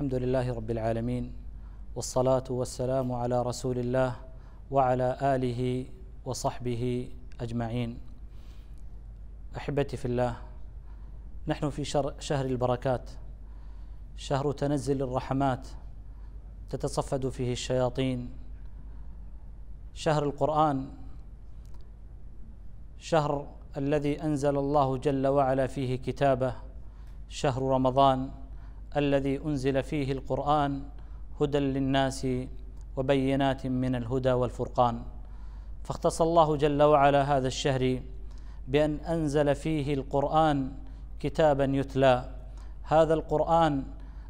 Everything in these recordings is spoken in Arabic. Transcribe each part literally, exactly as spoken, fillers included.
الحمد لله رب العالمين، والصلاة والسلام على رسول الله وعلى آله وصحبه أجمعين. أحبتي في الله، نحن في شهر البركات، شهر تنزل الرحمات تتصفد فيه الشياطين، شهر القرآن، شهر الذي أنزل الله جل وعلا فيه كتابه، شهر رمضان الذي أنزل فيه القرآن هدى للناس وبينات من الهدى والفرقان. فاختص الله جل وعلا هذا الشهر بأن أنزل فيه القرآن كتابا يتلى، هذا القرآن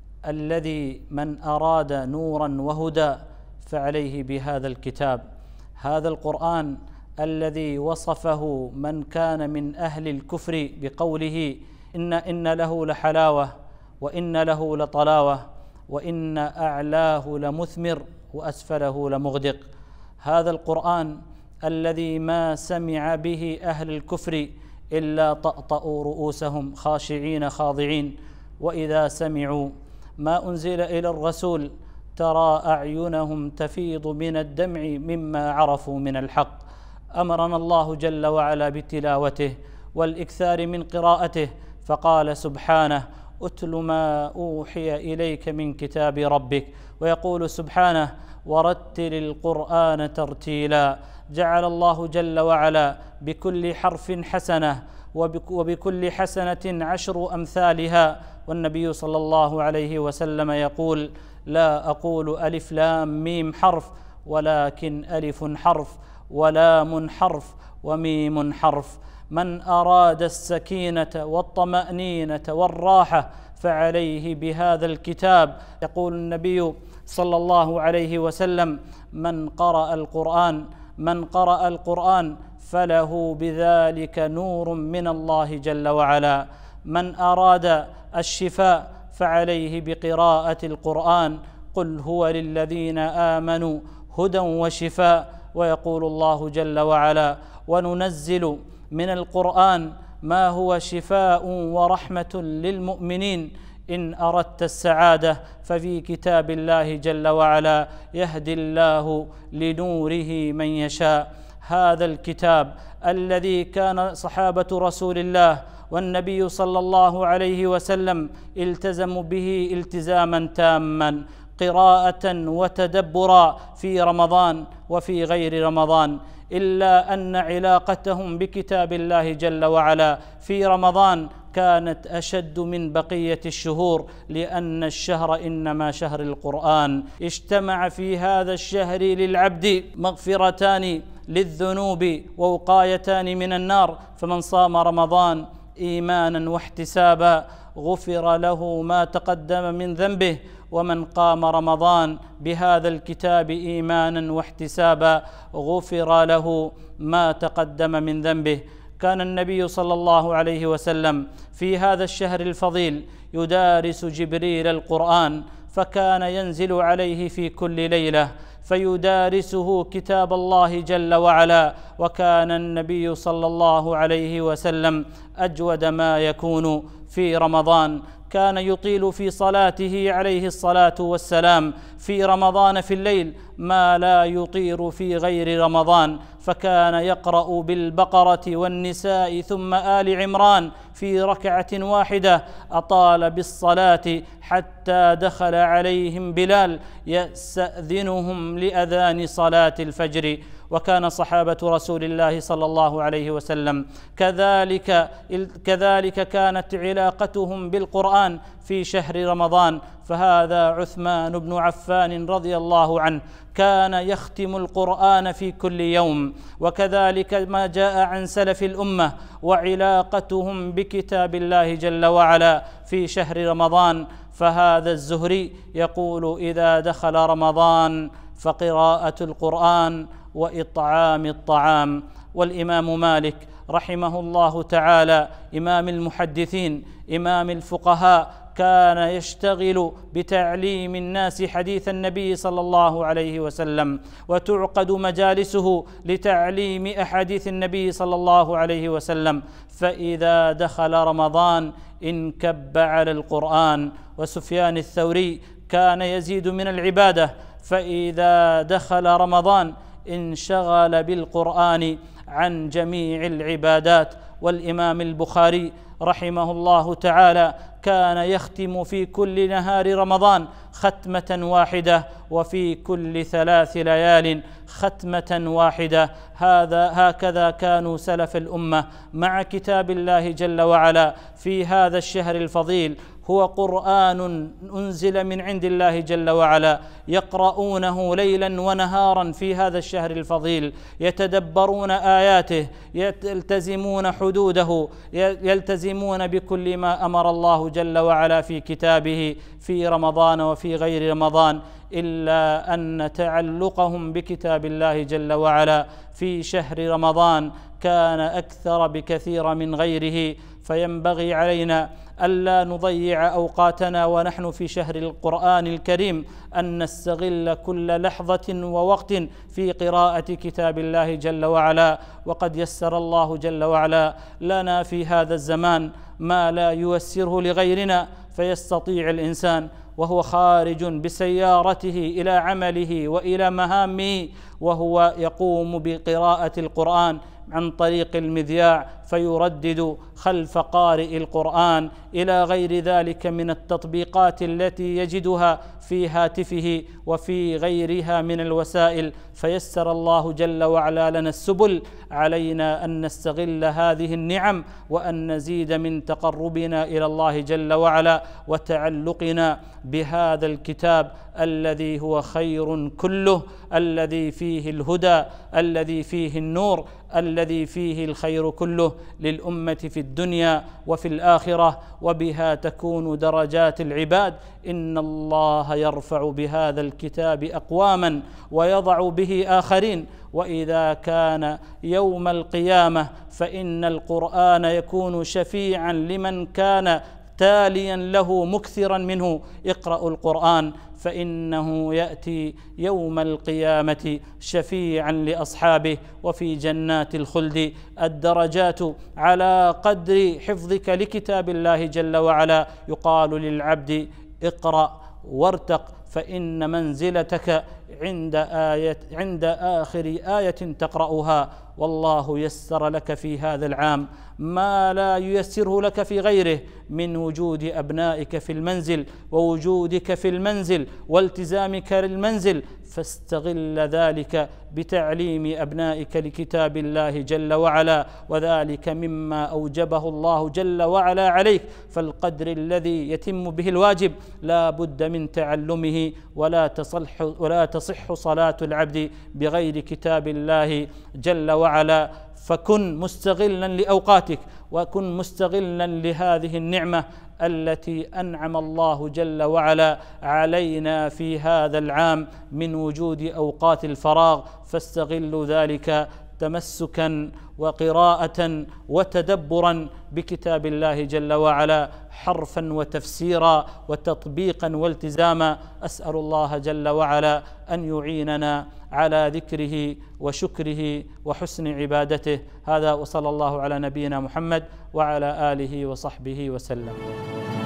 الذي من أراد نورا وهدى فعليه بهذا الكتاب، هذا القرآن الذي وصفه من كان من أهل الكفر بقوله إن إن له لحلاوة وإن له لطلاوة وإن أعلاه لمثمر وأسفله لمغدق. هذا القرآن الذي ما سمع به أهل الكفر إلا طأطأوا رؤوسهم خاشعين خاضعين، وإذا سمعوا ما أنزل إلى الرسول ترى أعينهم تفيض من الدمع مما عرفوا من الحق. أمرنا الله جل وعلا بتلاوته والإكثار من قراءته، فقال سبحانه: أتل ما أوحي إليك من كتاب ربك. ويقول سبحانه: ورتل القرآن ترتيلا. جعل الله جل وعلا بكل حرف حسنة، وبكل حسنة عشر أمثالها. والنبي صلى الله عليه وسلم يقول: لا أقول ألف لام ميم حرف، ولكن ألف حرف ولام حرف وميم حرف. من أراد السكينة والطمأنينة والراحة فعليه بهذا الكتاب. يقول النبي صلى الله عليه وسلم: من قرأ القرآن من قرأ القرآن فله بذلك نور من الله جل وعلا. من أراد الشفاء فعليه بقراءة القرآن. قل هو للذين آمنوا هدى وشفاء. ويقول الله جل وعلا: وننزل من القرآن ما هو شفاء ورحمة للمؤمنين. إن أردت السعادة ففي كتاب الله جل وعلا يهدي الله لنوره من يشاء. هذا الكتاب الذي كان صحابة رسول الله والنبي صلى الله عليه وسلم التزموا به التزاما تاما، قراءة وتدبرا في رمضان وفي غير رمضان، إلا أن علاقتهم بكتاب الله جل وعلا في رمضان كانت أشد من بقية الشهور، لأن الشهر إنما شهر القرآن. اجتمع في هذا الشهر للعبد مغفرتان للذنوب ووقايتان من النار، فمن صام رمضان إيمانا واحتسابا غفر له ما تقدم من ذنبه، ومن قام رمضان بهذا الكتاب إيمانا واحتسابا غفر له ما تقدم من ذنبه. كان النبي صلى الله عليه وسلم في هذا الشهر الفضيل يدارس جبريل القرآن، فكان ينزل عليه في كل ليلة فيدارسه كتاب الله جل وعلا. وكان النبي صلى الله عليه وسلم أجود ما يكون في رمضان، كان يطيل في صلاته عليه الصلاة والسلام في رمضان في الليل ما لا يطير في غير رمضان، فكان يقرأ بالبقرة والنساء ثم آل عمران في ركعة واحدة. أطال بالصلاة حتى دخل عليهم بلال يستأذنهم لأذان صلاة الفجر. وكان صحابة رسول الله صلى الله عليه وسلم كذلك كذلك كانت علاقتهم بالقرآن في شهر رمضان. فهذا عثمان بن عفان رضي الله عنه كان يختم القرآن في كل يوم، وكذلك ما جاء عن سلف الأمة وعلاقتهم بكتاب الله جل وعلا في شهر رمضان. فهذا الزهري يقول: إذا دخل رمضان فقراءة القرآن وإطعام الطعام. والإمام مالك رحمه الله تعالى إمام المحدثين إمام الفقهاء كان يشتغل بتعليم الناس حديث النبي صلى الله عليه وسلم، وتعقد مجالسه لتعليم أحاديث النبي صلى الله عليه وسلم. فإذا دخل رمضان انكب على القرآن. وسفيان الثوري كان يزيد من العبادة، فإذا دخل رمضان انشغل بالقرآن عن جميع العبادات. والإمام البخاري رحمه الله تعالى كان يختم في كل نهار رمضان ختمة واحدة، وفي كل ثلاث ليال ختمة واحدة. هذا هكذا كانوا سلف الأمة مع كتاب الله جل وعلا في هذا الشهر الفضيل. هو قرآن أنزل من عند الله جل وعلا، يقرؤونه ليلا ونهارا في هذا الشهر الفضيل، يتدبرون آياته، يلتزمون حدوده، يلتزمون بكل ما أمر الله جل وعلا في كتابه في رمضان وفي غير رمضان، إلا أن تعلقهم بكتاب الله جل وعلا في شهر رمضان كان أكثر بكثير من غيره. فينبغي علينا ألا نضيع أوقاتنا ونحن في شهر القرآن الكريم، أن نستغل كل لحظة ووقت في قراءة كتاب الله جل وعلا. وقد يسر الله جل وعلا لنا في هذا الزمان ما لا ييسره لغيرنا، فيستطيع الإنسان وهو خارج بسيارته إلى عمله وإلى مهامه وهو يقوم بقراءة القرآن عن طريق المذياع، فيردد خلف قارئ القرآن إلى غير ذلك من التطبيقات التي يجدها في هاتفه وفي غيرها من الوسائل. فيسر الله جل وعلا لنا السبل، علينا أن نستغل هذه النعم وأن نزيد من تقربنا إلى الله جل وعلا وتعلقنا بهذا الكتاب الذي هو خير كله، الذي فيه الهدى، الذي فيه النور، الذي فيه الخير كله للأمة في الدنيا وفي الآخرة، وبها تكون درجات العباد. إن الله يرفع بهذا الكتاب أقواما ويضع به آخرين، وإذا كان يوم القيامة فإن القرآن يكون شفيعا لمن كان تاليا له مكثرا منه. اقرأوا القرآن فإنه يأتي يوم القيامة شفيعا لأصحابه، وفي جنات الخلد الدرجات على قدر حفظك لكتاب الله جل وعلا. يقال للعبد اقرأ وارتق، فإن منزلتك عند آية عند آخر آية تقرأها. والله يسر لك في هذا العام ما لا ييسره لك في غيره من وجود أبنائك في المنزل ووجودك في المنزل والتزامك للمنزل، فاستغل ذلك بتعليم أبنائك لكتاب الله جل وعلا، وذلك مما أوجبه الله جل وعلا عليك. فالقدر الذي يتم به الواجب لا بد من تعلمه، ولا تصح ولا تصح صلاة العبد بغير كتاب الله جل وعلا. فكن مستغلا لأوقاتك، وكن مستغلا لهذه النعمة التي أنعم الله جل وعلا علينا في هذا العام من وجود أوقات الفراغ، فاستغلوا ذلك تمسكا وقراءة وتدبرا بكتاب الله جل وعلا، حرفا وتفسيرا وتطبيقا والتزاما. أسأل الله جل وعلا أن يعيننا على ذكره وشكره وحسن عبادته. هذا وصلى الله على نبينا محمد وعلى آله وصحبه وسلم.